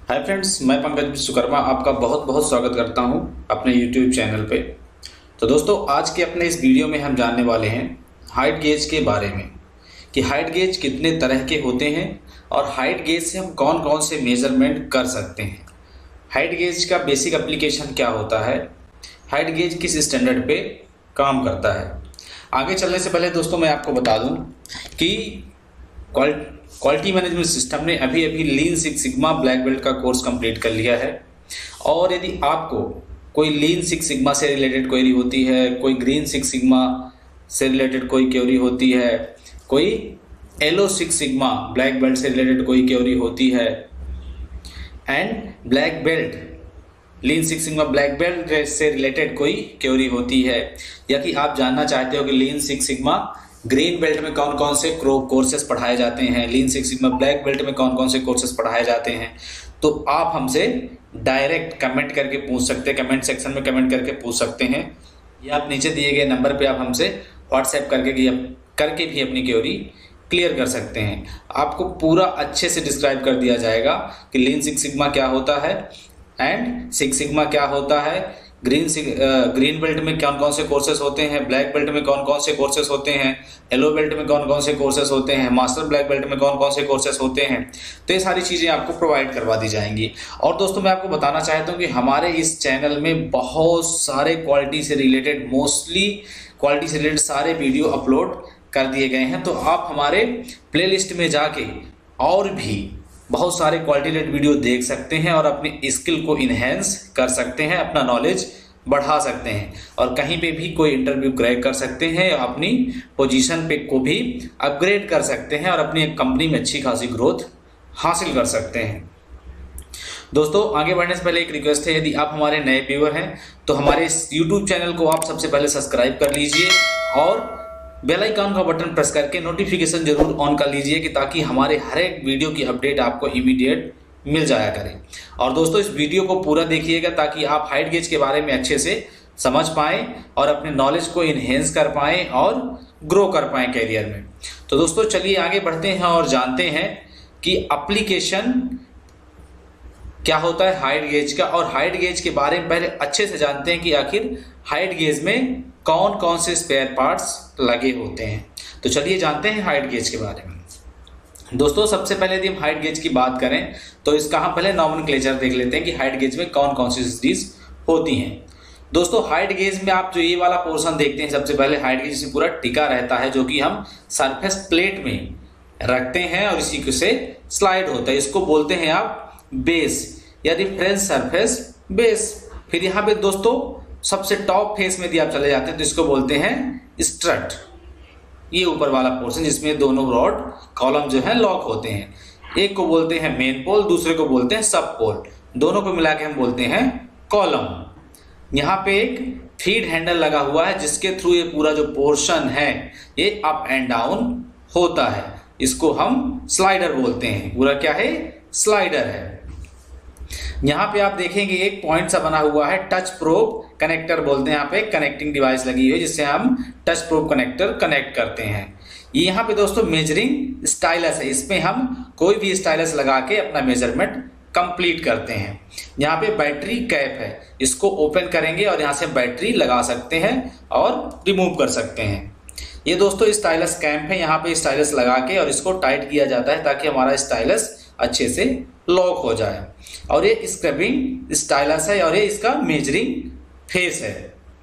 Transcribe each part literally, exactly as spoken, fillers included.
Hi friends, मैं पंकज विश्वकर्मा आपका बहुत बहुत स्वागत करता हूं अपने यूट्यूब चैनल पे। तो दोस्तों, आज के अपने इस वीडियो में हम जानने वाले हैं हाइट गेज के बारे में कि हाइट गेज कितने तरह के होते हैं और हाइट गेज से हम कौन कौन से मेजरमेंट कर सकते हैं। हाइट गेज का बेसिक एप्लीकेशन क्या होता है, हाइट गेज किस स्टैंडर्ड पे काम करता है। आगे चलने से पहले दोस्तों मैं आपको बता दूँ कि क्वालिटी मैनेजमेंट सिस्टम ने अभी अभी lean six sigma black belt का कोर्स कंप्लीट कर लिया है। और यदि आपको कोई लीन सिक्स सिग्मा से रिलेटेड क्वेरी होती है, कोई ग्रीन सिक्स सिग्मा से रिलेटेड कोई क्वेरी होती है, कोई yellow six sigma black belt से रिलेटेड कोई क्वेरी होती है and black belt lean six sigma black belt से रिलेटेड कोई क्वेरी होती है, या कि आप जानना चाहते हो कि लीन सिक्स सिग्मा ग्रीन बेल्ट में कौन कौन से कोर्सेज पढ़ाए जाते हैं, lean six sigma black belt में कौन कौन से कोर्सेज पढ़ाए जाते हैं, तो आप हमसे डायरेक्ट कमेंट करके पूछ सकते हैं। कमेंट सेक्शन में कमेंट करके पूछ सकते हैं, या आप नीचे दिए गए नंबर पे आप हमसे व्हाट्सएप करके करके भी अपनी क्वेरी क्लियर कर सकते हैं। आपको पूरा अच्छे से डिस्क्राइब कर दिया जाएगा कि लीन सिक्स सिग्मा क्या होता है एंड सिक्स सिग्मा क्या होता है, ग्रीन ग्रीन बेल्ट में कौन कौन से कोर्सेज होते हैं, ब्लैक बेल्ट में कौन कौन से कोर्सेज होते हैं, येलो बेल्ट में कौन कौन से कोर्सेज होते हैं, मास्टर ब्लैक बेल्ट में कौन कौन से कोर्सेज होते हैं। तो ये सारी चीज़ें आपको प्रोवाइड करवा दी जाएंगी। और दोस्तों, मैं आपको बताना चाहता हूँ कि हमारे इस चैनल में बहुत सारे क्वालिटी से रिलेटेड मोस्टली क्वालिटी से रिलेटेड सारे वीडियो अपलोड कर दिए गए हैं। तो आप हमारे प्ले में जाके और भी बहुत सारे क्वालिटी रिलेटेड वीडियो देख सकते हैं और अपनी स्किल को इन्हेंस कर सकते हैं, अपना नॉलेज बढ़ा सकते हैं और कहीं पे भी कोई इंटरव्यू क्रैक कर सकते हैं, अपनी पोजीशन पे को भी अपग्रेड कर सकते हैं और अपनी कंपनी में अच्छी खासी ग्रोथ हासिल कर सकते हैं। दोस्तों, आगे बढ़ने से पहले एक रिक्वेस्ट है, यदि आप हमारे नए व्यूअर हैं तो हमारे इस यूट्यूब चैनल को आप सबसे पहले सब्सक्राइब कर लीजिए और बेल आइकन का बटन प्रेस करके नोटिफिकेशन जरूर ऑन कर लीजिए कि ताकि हमारे हर एक वीडियो की अपडेट आपको इमीडिएट मिल जाया करे। और दोस्तों, इस वीडियो को पूरा देखिएगा ताकि आप हाइट गेज के बारे में अच्छे से समझ पाएं और अपने नॉलेज को इन्हेंस कर पाएं और ग्रो कर पाएं कैरियर में। तो दोस्तों, चलिए आगे बढ़ते हैं और जानते हैं कि एप्लीकेशन क्या होता है हाइट गेज का, और हाइट गेज के बारे में पहले अच्छे से जानते हैं कि आखिर हाइट गेज में कौन कौन से स्पेयर पार्ट्स लगे होते हैं। तो चलिए जानते हैं हाइट गेज के बारे में। दोस्तों, सबसे पहले यदि हम हाइट गेज की बात करें तो इसका हम पहले नॉमेनक्लेचर देख लेते हैं कि हाइट गेज में कौन कौन सी चीज होती हैं। दोस्तों, हाइट गेज में आप जो ये वाला पोर्शन देखते हैं, सबसे पहले हाइट गेज में पूरा टिका रहता है जो कि हम सरफेस प्लेट में रखते हैं और इसी से स्लाइड होता है। इसको बोलते हैं आप बेस या रिफरेंस सरफेस बेस। फिर यहाँ पे दोस्तों सबसे टॉप फेस में यदि आप चले जाते हैं तो इसको बोलते हैं स्ट्रट, ये ऊपर वाला पोर्शन जिसमें दोनों रॉड कॉलम जो है लॉक होते हैं। एक को बोलते हैं मेन पोल, दूसरे को बोलते हैं सब पोल, दोनों को मिला के हम बोलते हैं कॉलम। यहाँ पे एक फीड हैंडल लगा हुआ है जिसके थ्रू ये पूरा जो पोर्शन है ये अप एंड डाउन होता है, इसको हम स्लाइडर बोलते हैं। पूरा क्या है? स्लाइडर है। यहाँ पे आप देखेंगे एक पॉइंट सा बना हुआ है, टच प्रोब कनेक्टर बोलते हैं। यहाँ पे कनेक्टिंग डिवाइस लगी हुई है जिससे हम टच प्रोब कनेक्टर कनेक्ट करते हैं। ये यहाँ पे दोस्तों मेजरिंग स्टाइलस है, इसमें हम कोई भी स्टाइलस लगा के अपना मेजरमेंट कंप्लीट करते हैं। यहाँ पे बैटरी कैप है, इसको ओपन करेंगे और यहाँ से बैटरी लगा सकते हैं और रिमूव कर सकते हैं। ये दोस्तों स्टाइलस कैप है, यहाँ पे स्टाइलस लगा के और इसको टाइट किया जाता है ताकि हमारा स्टाइलस अच्छे से लॉक हो जाए। और ये स्क्रबिंग स्टाइलस है और ये इसका मेजरिंग फेस है।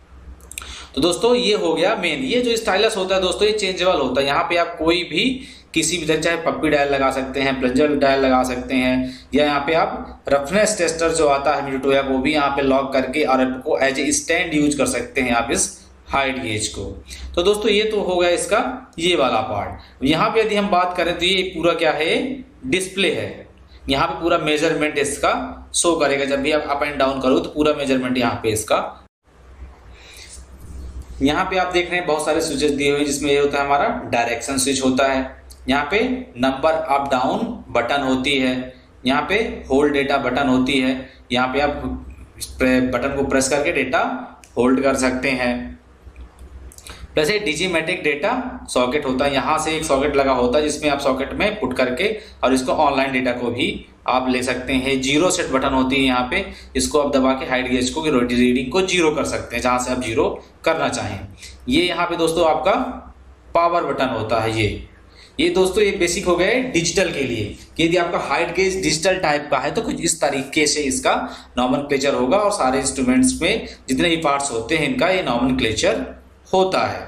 तो दोस्तों ये हो गया मेन। ये जो स्टाइलस होता है दोस्तों ये चेंजेबल होता है। यहाँ पे आप कोई भी किसी भी तरह, चाहे पप्पी डायल लगा सकते हैं, प्लंजर डायल लगा सकते हैं, या यहाँ पे आप रफनेस टेस्टर जो आता है मीटोया वो भी यहाँ पे लॉक करके और आपको एज ए स्टैंड यूज कर सकते हैं आप इस हाइट गेज को। तो दोस्तों ये तो हो गया इसका ये वाला पार्ट। यहाँ पे यदि हम बात करें तो ये पूरा क्या है? डिस्प्ले है। यहाँ पे पूरा मेजरमेंट इसका शो करेगा, जब भी आप अप एंड डाउन करो तो पूरा मेजरमेंट यहाँ पे इसका। यहाँ पे आप देख रहे हैं बहुत सारे स्विचेस दिए हुए जिसमें ये होता है हमारा डायरेक्शन स्विच होता है, यहाँ पे नंबर अप डाउन बटन होती है, यहाँ पे होल्ड डेटा बटन होती है, यहाँ पे आप बटन को प्रेस करके डेटा होल्ड कर सकते हैं। प्लस एक डिजीमेटिक डेटा सॉकेट होता है, यहाँ से एक सॉकेट लगा होता है जिसमें आप सॉकेट में पुट करके और इसको ऑनलाइन डेटा को भी आप ले सकते हैं। जीरो सेट बटन होती है यहाँ पे, इसको आप दबा के हाइट गेज को रीडिंग को जीरो कर सकते हैं जहां से आप जीरो करना चाहें। ये यहाँ पे दोस्तों आपका पावर बटन होता है। ये ये दोस्तों ये बेसिक हो गए डिजिटल के लिए कि यदि आपका हाइट गेज डिजिटल टाइप का है तो कुछ इस तरीके से इसका नॉमेनक्लेचर होगा और सारे इंस्ट्रूमेंट्स में जितने भी पार्ट्स होते हैं इनका ये नॉमेनक्लेचर होता है।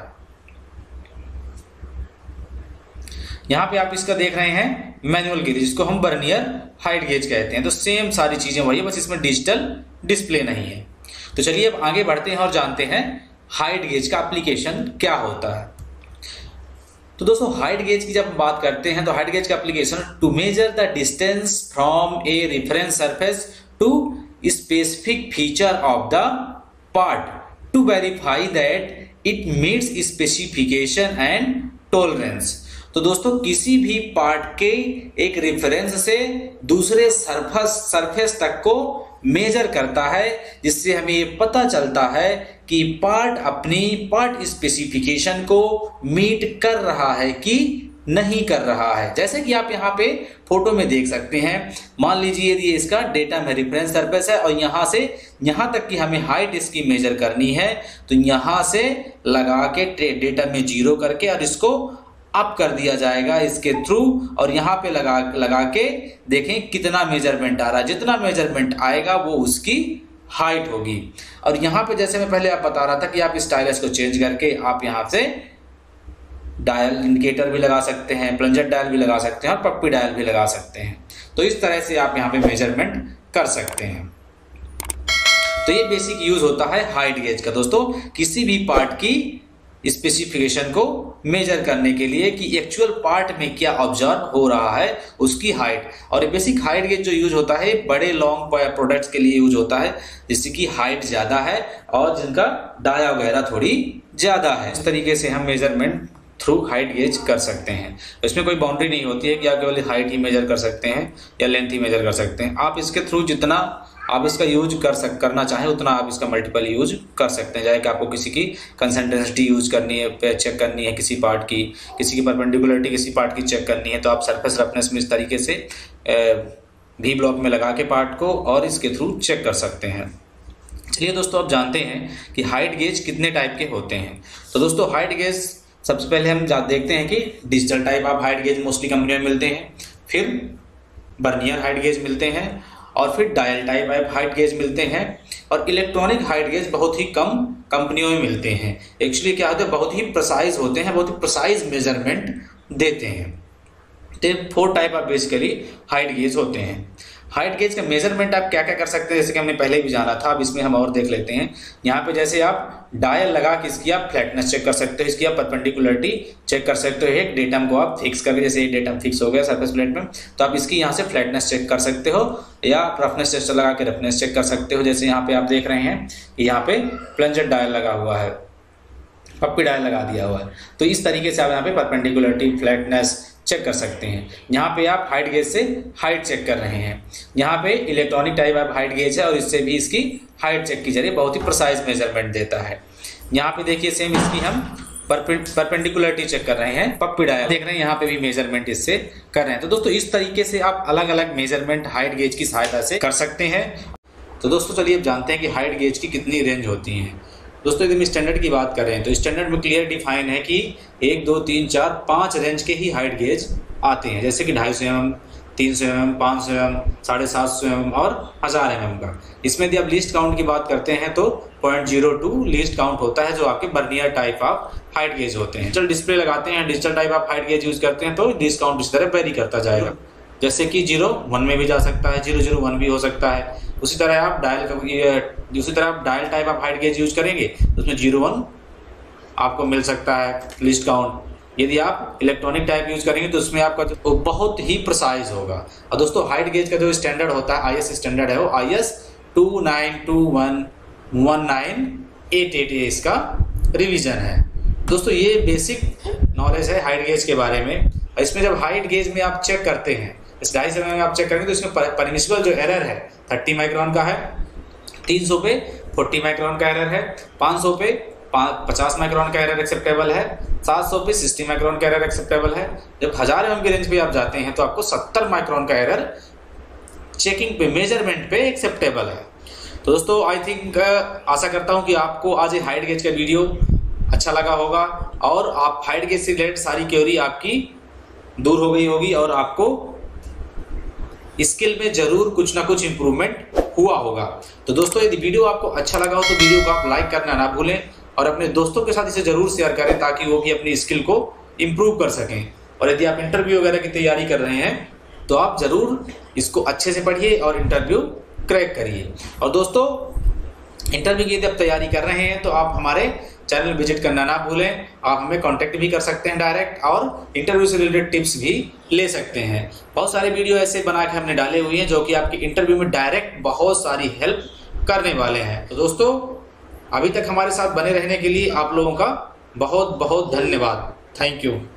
यहाँ पे आप इसका देख रहे हैं मैनुअल गेज, जिसको हम बर्नियर हाइट गेज कहते हैं। तो सेम सारी चीजें वही है, बस इसमें डिजिटल डिस्प्ले नहीं है। तो चलिए अब आगे बढ़ते हैं और जानते हैं हाइट गेज का एप्लीकेशन क्या होता है। तो दोस्तों हाइट गेज की जब हम बात करते हैं तो हाइट गेज का application to measure the distance from a reference surface to specific feature of the part to verify that it meets specification and tolerance. तो दोस्तों किसी भी पार्ट के एक रेफरेंस से दूसरे सरफेस सरफेस तक को मेजर करता है, जिससे हमें ये पता चलता है कि पार्ट अपनी पार्ट स्पेसिफिकेशन को मीट कर रहा है कि नहीं कर रहा है। जैसे कि आप यहाँ पे फोटो में देख सकते हैं, मान लीजिए यदि इसका डेटा में रेफरेंस सरफेस है और यहाँ से यहाँ तक की हमें हाइट इसकी मेजर करनी है, तो यहाँ से लगा के डेटा में जीरो करके और इसको अप कर दिया जाएगा इसके थ्रू, और यहाँ पे लगा लगा के देखें कितना मेजरमेंट आ रहा है। जितना मेजरमेंट आएगा वो उसकी हाइट होगी। और यहाँ पे जैसे मैं पहले आप बता रहा था कि आप स्टाइलस को चेंज करके आप यहाँ से डायल इंडिकेटर भी लगा सकते हैं, प्लंजर डायल भी लगा सकते हैं और पप्पी डायल भी लगा सकते हैं। तो इस तरह से आप यहाँ पे मेजरमेंट कर सकते हैं। तो ये बेसिक यूज होता है हाइट गेज का दोस्तों, किसी भी पार्ट की स्पेसिफिकेशन को मेजर करने के लिए कि एक्चुअल पार्ट में क्या ऑब्जर्व हो रहा है उसकी हाइट। और बेसिक हाइट गेज जो यूज होता है बड़े लॉन्ग प्रोडक्ट्स के लिए यूज होता है, जिससे कि हाइट ज्यादा है और जिनका डाया वगैरह थोड़ी ज्यादा है। इस तरीके से हम मेजरमेंट थ्रू हाइट गेज कर सकते हैं। इसमें कोई बाउंड्री नहीं होती है कि आप केवल हाइट ही मेजर कर सकते हैं या लेंथ ही मेजर कर सकते हैं। आप इसके थ्रू जितना आप इसका यूज कर सक करना चाहें उतना आप इसका मल्टीपल यूज कर सकते हैं। चाहे कि आपको किसी की कंसिस्टेंसी यूज करनी है, चेक करनी है किसी पार्ट की, किसी की परपेंडिकुलरिटी किसी पार्ट की चेक करनी है, तो आप सरफेस रफनेस में इस तरीके से भी ब्लॉक में लगा के पार्ट को और इसके थ्रू चेक कर सकते हैं। चलिए दोस्तों अब जानते हैं कि हाइट गेज कितने टाइप के होते हैं। तो दोस्तों हाइट गेज सबसे पहले हम देखते हैं कि डिजिटल टाइप आप हाइट गेज मोस्टली कंपनियों में मिलते हैं, फिर बर्नियर हाइट गेज मिलते हैं, और फिर डायल टाइप हाइट गेज मिलते हैं, और इलेक्ट्रॉनिक हाइट गेज बहुत ही कम कंपनियों में मिलते हैं। एक्चुअली क्या होता है, बहुत ही प्रिसाइज होते हैं, बहुत ही प्रिसाइज मेजरमेंट देते हैं। तो four type of basically height gauge होते हैं। हाइट गेज का मेजरमेंट आप क्या क्या कर सकते हैं, जैसे कि हमने पहले भी जाना था, अब इसमें हम और देख लेते हैं। यहाँ पे जैसे आप डायल लगा के इसकी आप फ्लैटनेस चेक कर सकते हो, इसकी आप परपेंडिकुलरिटी चेक कर सकते हो। एक डेटम को आप फिक्स करके, जैसे एक डेटम फिक्स हो गया सरफेस प्लेट में, तो आप इसकी यहाँ से फ्लैटनेस चेक कर सकते हो, या रफनेस टेस्टर लगा के रफनेस चेक कर सकते हो। जैसे यहाँ पे आप देख रहे हैं कि यहाँ पे प्लंजर डायल लगा हुआ है, पप्पी डायल लगा दिया हुआ है, तो इस तरीके से आप यहाँ पे परपेंडिकुलरिटी फ्लैटनेस चेक कर सकते हैं। यहाँ पे आप हाइट गेज से हाइट चेक कर रहे हैं। यहाँ पे electronic type of height gauge है और इससे भी इसकी हाइट चेक की जा रही है, बहुत ही प्रिसाइज मेजरमेंट देता है। यहाँ पे देखिए सेम इसकी हम परपेंडिकुलरिटी चेक कर रहे हैं, पप्पी डायल देख रहे हैं, यहाँ पे भी मेजरमेंट इससे कर रहे हैं। तो दोस्तों इस तरीके से आप अलग अलग मेजरमेंट हाइट गेज की सहायता से कर सकते हैं। तो दोस्तों चलिए अब जानते हैं कि हाइट गेज की कितनी रेंज होती है। दोस्तों यदि हम स्टैंडर्ड की बात करें तो स्टैंडर्ड में क्लियर डिफाइन है कि एक दो तीन चार पाँच रेंज के ही हाइट गेज आते हैं, जैसे कि ढाई सौ एम एम, तीन सौ एम एम, पाँच सौ एम एम, साढ़े सात सौ एम एम और हज़ार एम एम का। इसमें यदि आप लीस्ट काउंट की बात करते हैं तो point zero two least count होता है, जो आपके vernier type of height gauge होते हैं। डिजिटल डिस्प्ले लगाते हैं, digital type of height gauge use करते हैं, तो लीस्ट काउंट इस तरह वेरी करता जाएगा। जैसे कि जीरो वन में भी जा सकता है, जीरो जीरो वन भी हो सकता है। उसी तरह आप डायल उसी तरह आप dial type of height gauge use करेंगे तो उसमें जीरो वन आपको मिल सकता है लिस्ट काउंट। यदि आप इलेक्ट्रॉनिक टाइप यूज करेंगे तो उसमें आपका तो बहुत ही प्रिसाइज होगा। और दोस्तों हाइट गेज का जो स्टैंडर्ड होता है, आई एस स्टैंडर्ड है, वो I S two nine two one one nine eight eight A इसका रिवीजन है। दोस्तों ये बेसिक नॉलेज है हाइट गेज के बारे में। इसमें जब हाइट गेज में आप चेक करते हैं, इस ढाई समय में आप चेक करेंगे तो इसमें परमिसिबल जो एरर है तीस माइक्रोन का है, तीन सौ पे चालीस माइक्रोन का एरर है, पाँच सौ पे पचास माइक्रोन का एरर एक्सेप्टेबल है, सात सौ पे साठ माइक्रोन का एरर एक्सेप्टेबल है। जब हजार एम की रेंज पे आप जाते हैं तो आपको सत्तर माइक्रोन का एरर चेकिंग पे, मेजरमेंट पे एक्सेप्टेबल है। तो दोस्तों आई थिंक आशा करता हूं कि आपको आज ये हाइट गेज का वीडियो अच्छा लगा होगा और आप हाइट गेज से रिलेटेड सारी क्वेरी आपकी दूर हो गई होगी और आपको स्किल में जरूर कुछ ना कुछ इंप्रूवमेंट हुआ होगा। तो दोस्तों यदि वीडियो आपको अच्छा लगा हो तो वीडियो को आप लाइक करना ना भूलें और अपने दोस्तों के साथ इसे जरूर शेयर करें ताकि वो भी अपनी स्किल को इम्प्रूव कर सकें। और यदि आप इंटरव्यू वगैरह की तैयारी कर रहे हैं तो आप जरूर इसको अच्छे से पढ़िए और इंटरव्यू क्रैक करिए। और दोस्तों इंटरव्यू की यदि आप तैयारी कर रहे हैं तो आप हमारे चैनल विजिट करना ना भूलें। आप हमें कांटेक्ट भी कर सकते हैं डायरेक्ट और इंटरव्यू से रिलेटेड टिप्स भी ले सकते हैं। बहुत सारे वीडियो ऐसे बना के हमने डाले हुए हैं जो कि आपके इंटरव्यू में डायरेक्ट बहुत सारी हेल्प करने वाले हैं। तो दोस्तों अभी तक हमारे साथ बने रहने के लिए आप लोगों का बहुत बहुत धन्यवाद। Thank you.